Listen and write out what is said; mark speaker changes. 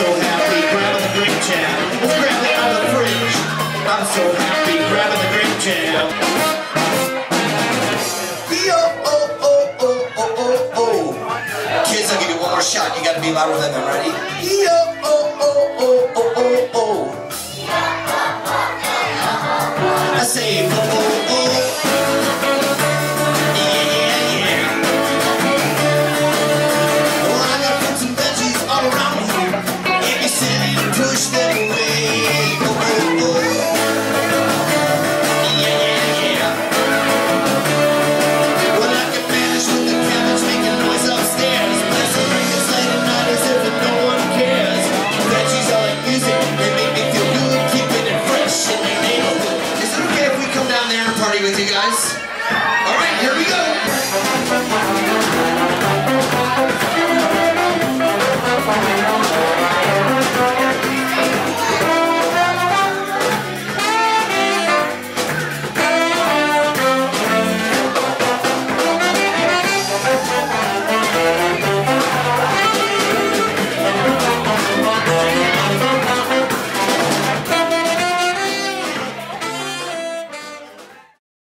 Speaker 1: so happy, grabbing the grape jam. Let's grab it out of the fridge. I'm so happy, grabbing the grape jam. Kids, I'll give you one more shot. You gotta be louder than them. Ready? I say, oh, oh, oh.